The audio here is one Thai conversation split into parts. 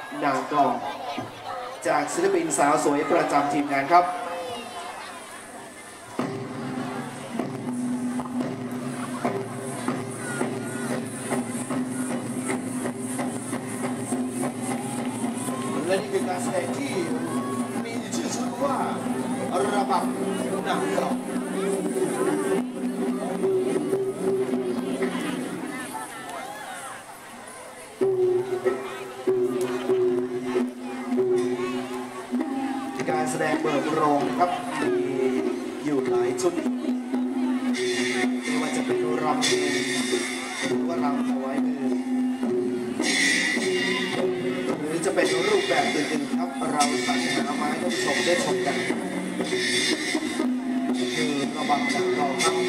นางกล่องจากศิลปินสาวสวยประจำทีมงานครับและนี่คือการแสดงที่มีชื่อว่าระบำนางกล่องการแสดงเบิกโรงครับมีอยู่หลายชุดไม่ว่าจะเป็นรำเองหรือว่ารำถวายมือหรือจะเป็นรูปแบบอื่นๆครับเราสรรหามาให้ท่านผู้ชมได้ชมกันคือระบำนางกลองครับ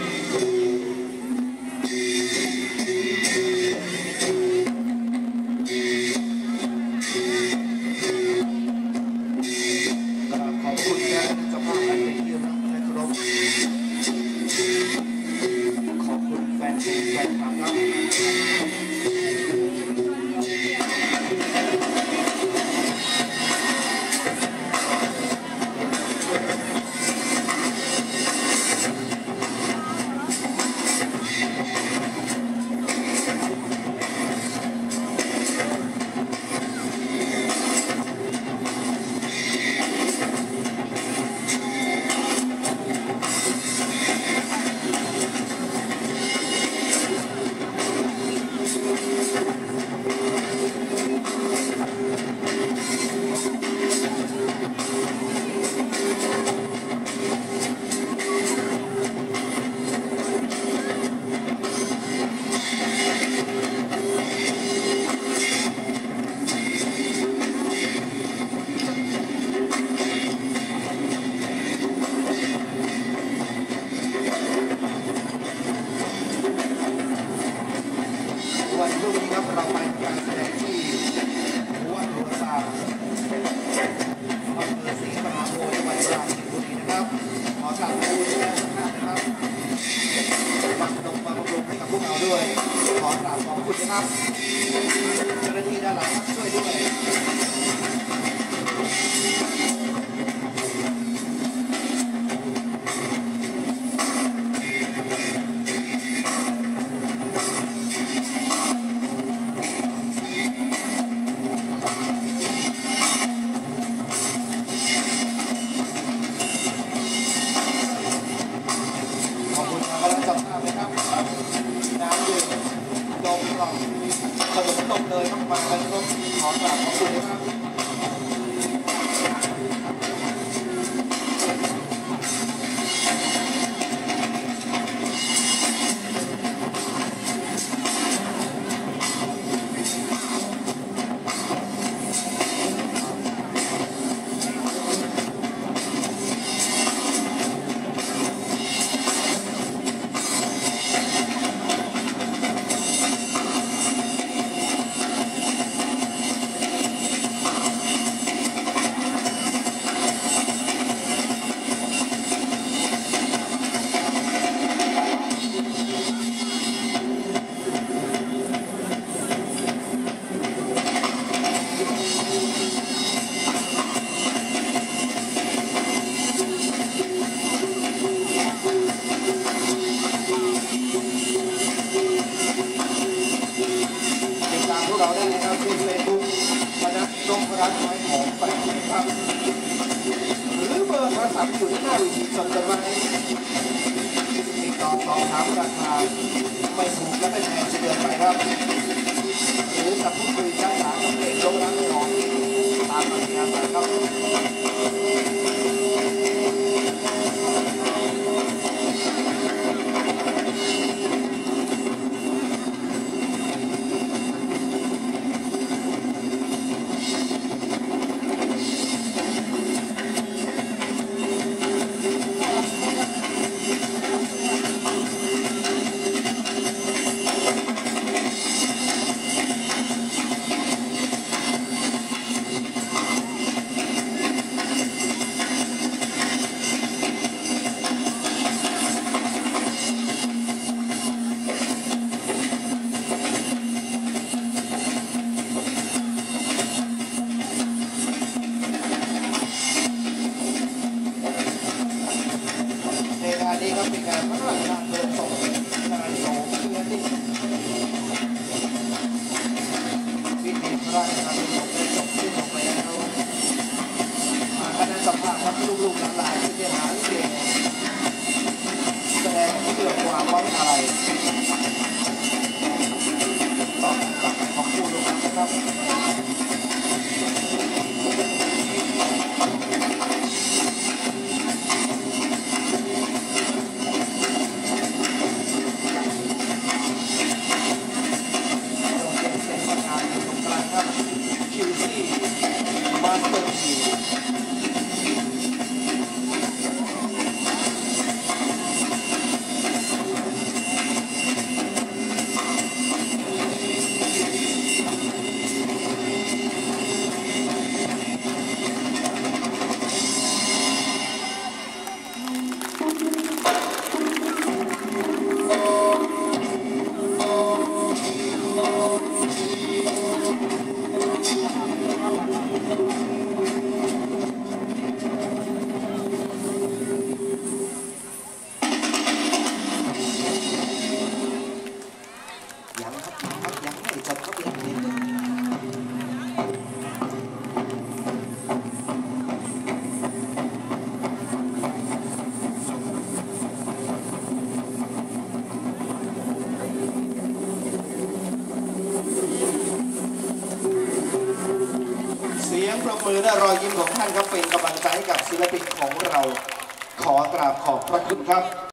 วันพรุ่งนี้ครับเราไปการแสดงที่วัดหัวซาอำเภอศรีมหาโพธิ์จังหวัดปราจีนบุรีนะครับขอกราบขอบคุณทุกท่านนะครับมาขนมมาบำรุงให้กับพวกเราด้วยขอกราบขอบคุณนะครับเจ้าหน้าที่ด้านหลังช่วยด้วยน้ำดื่มนมกล่องขนมนมเลยมากๆเลยครับขอกราบขอบคุณนะครับเราได้นะครับที่เฟซบุ๊กคณะนพรัตน์ไม้หอมแปดครับหรือเบอร์โทรศัพท์อยู่ที่หน้าวิธีจดกันไว้ติดต่อสอบถามราคาไม่ถูกและไม่แพงจะเดินไปครับหรือจะพูดคุยจ้างหากับเด็กโรงร้านไม้หอมตามมาที่งานครับานพระราชทานเพลิงศพนายโสมเชื้อนิ่มพิธีพระราชทานเพลิงศพได้จบสิ้นลงไปแล้วคณะสัมภาษณ์ครับลูกๆหลานๆที่ได้หาเสียงแสดงเรื่องความไว้อะไรต่อจากของผู้ลงนามนะครับปรบมือและรอยยิ้มของท่านครับเป็นกำลังใจให้กับศิลปินของเราขอกราบขอบพระคุณครับ